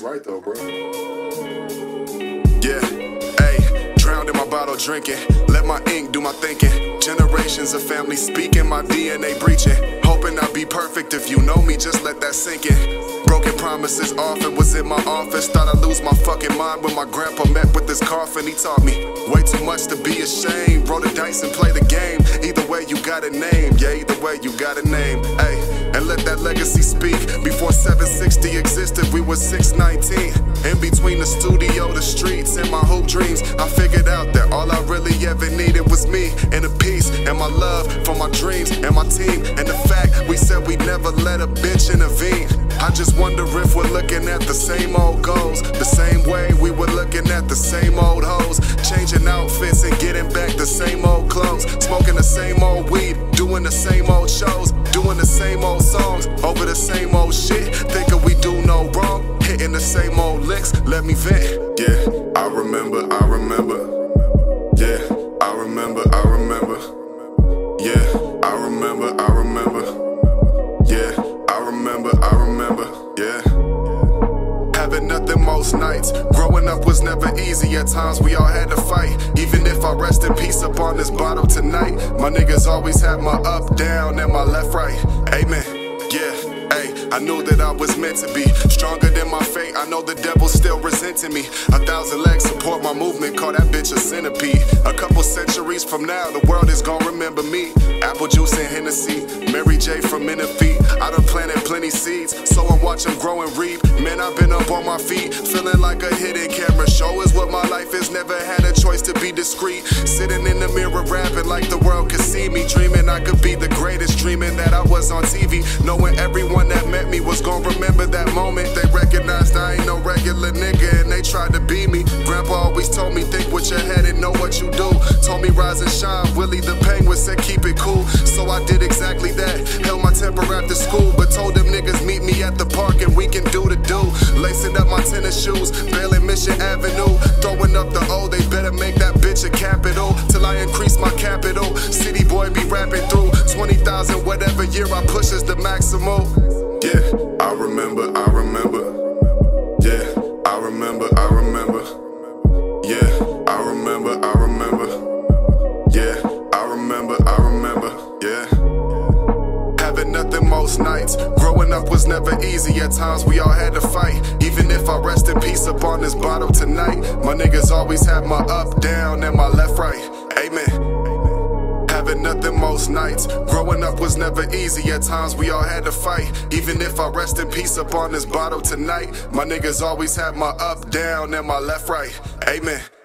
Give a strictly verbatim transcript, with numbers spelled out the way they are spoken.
right though, bro. Yeah, ayy, drowned in my bottle drinking. Let my ink do my thinking. Generations of family speaking, my D N A breaching. Hoping I'll be perfect. If you know me, just let that sink in. Broken promises often was in my office. Thought I'd lose my fucking mind when my grandpa met with this coffin. He taught me way too much to be ashamed. Roll the dice and play the game. Either way you got a name, yeah, either way you got a name. Ayy, and let that legacy speak. Before seven sixty existed, we were six nineteen. In between the studio, the streets, and my hoop dreams, I figured out that all I really ever needed was me and a peace and my love for my dreams and my team. And the fact we said we'd never let a bitch intervene. I just wonder if we're looking at the same old goals, the same way we were looking at the same old hoes, changing outfits and getting back the same old clothes, smoking the same old weed, doing the same old shows, doing the same old songs, over the same old shit, thinking we do no wrong, hitting the same old licks, let me vent. Yeah, I remember, I remember. Yeah, I remember, I remember. Yeah, I remember, I remember. Yeah, I remember, I remember. Yeah. Having nothing most nights. Growing up was never easy. At times we all had to fight. Even if I rest in peace upon this bottle tonight, my niggas always had my up, down, and my left, right. Amen. Yeah. Ay, I knew that I was meant to be stronger than my fate. I know the devil's still resenting me. A thousand legs support my movement, call that bitch a centipede. A couple centuries from now, the world is gonna remember me. Apple juice and Hennessy, Mary J from Menifee. I done planted plenty seeds, so I watch them grow and reap. Man, I've been up on my feet, feeling like a hidden camera. Show is what my life is, never had a choice to be discreet. Sitting in the mirror rapping like the world could see me. Dreaming I could be the greatest, dreaming that I was on T V. Knowing everyone that met me was gonna remember that moment. They recognized I ain't no regular nigga and they tried to be me. Grandpa always told me think with your head and know what you do. Told me rise and shine, Willie the Penguin said keep it cool. So I did exactly that, held my temper after school, but told them niggas meet me at the park and we can do the do. Lacing up my tennis shoes, bailing Mission Avenue, throwing up the O, they better make that bitch a capital. Till I increase my capital, city boy be rapping through twenty thousand whatever year I push is the maximal. Yeah, I remember, I remember. Yeah, I remember, I remember. Yeah, I remember, I remember. Yeah, I remember, I remember. Yeah. Having nothing most nights. Growing up was never easy. At times we all had to fight. Even if I rest in peace upon this bottle tonight, my niggas always had my up, down, and my left, right. Amen. Having nothing most nights. Growing up was never easy. At times we all had to fight. Even if I rest in peace upon this bottle tonight, my niggas always had my up, down, and my left, right. Amen.